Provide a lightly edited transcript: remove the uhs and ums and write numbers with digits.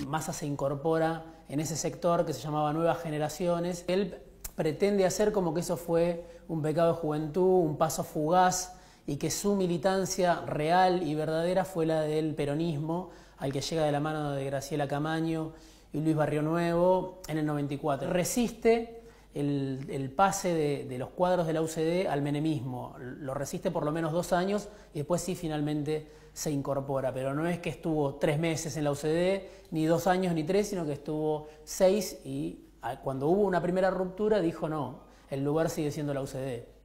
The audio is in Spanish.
Massa se incorpora en ese sector que se llamaba Nuevas Generaciones. Él pretende hacer como que eso fue un pecado de juventud, un paso fugaz, y que su militancia real y verdadera fue la del peronismo, al que llega de la mano de Graciela Camaño y Luis Barrionuevo en el 94. Resiste el pase de los cuadros de la UCD al menemismo, lo resiste por lo menos 2 años y después sí finalmente se incorpora, pero no es que estuvo 3 meses en la UCD, ni 2 años ni 3, sino que estuvo 6 y cuando hubo una primera ruptura dijo no, el lugar sigue siendo la UCD.